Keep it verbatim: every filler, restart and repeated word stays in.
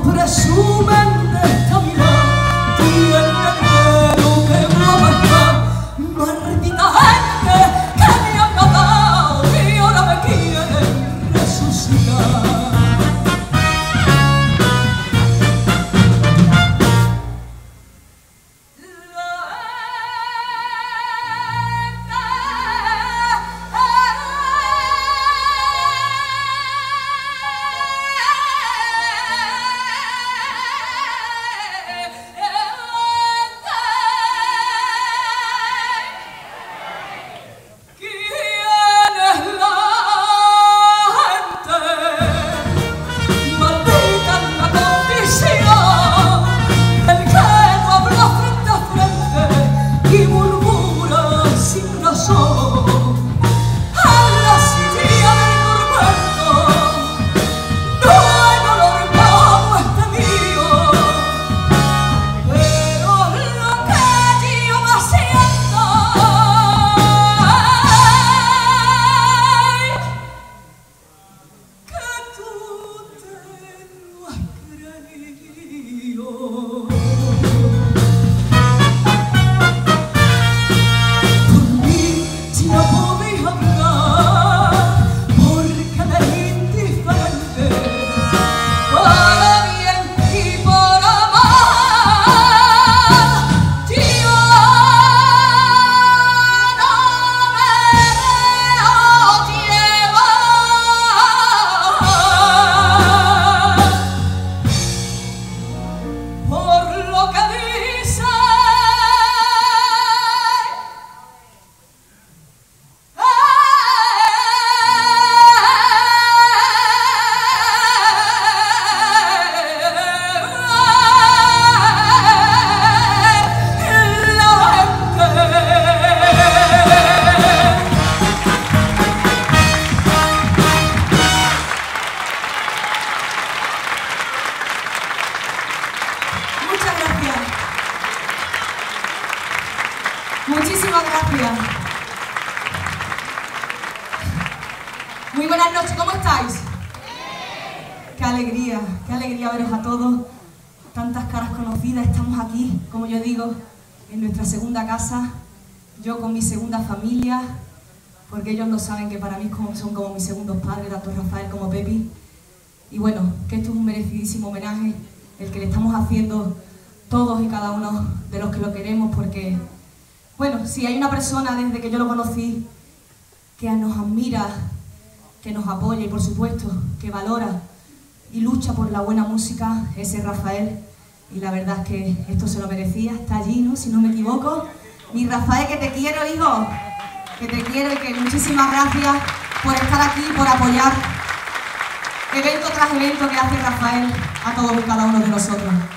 presumen de esta vida, tienen miedo que voy a matar. Maldita gente que me han matado y ahora me quieren resucitar. Muchísimas gracias. Muy buenas noches, ¿cómo estáis? Qué alegría, qué alegría veros a todos. Tantas caras conocidas, estamos aquí, como yo digo, en nuestra segunda casa. Yo con mi segunda familia, porque ellos no saben que para mí son como mis segundos padres, tanto Rafael como Pepi. Y bueno, que esto es un merecidísimo homenaje, el que le estamos haciendo todos y cada uno de los que lo queremos, porque, bueno, si hay una persona desde que yo lo conocí que nos admira, que nos apoya y por supuesto que valora y lucha por la buena música, ese es Rafael. Y la verdad es que esto se lo merecía, está allí, ¿no? Si no me equivoco. Mi Rafael, que te quiero, hijo, que te quiero y que muchísimas gracias por estar aquí, por apoyar evento tras evento que hace Rafael a todos y cada uno de nosotros.